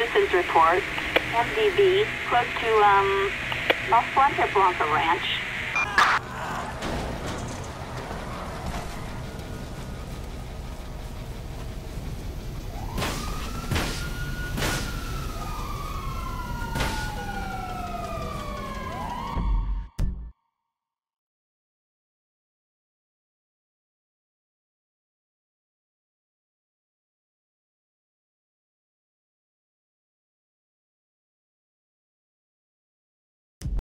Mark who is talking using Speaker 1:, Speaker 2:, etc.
Speaker 1: citizens report, MDB, close to Los Fuente Blanca Ranch.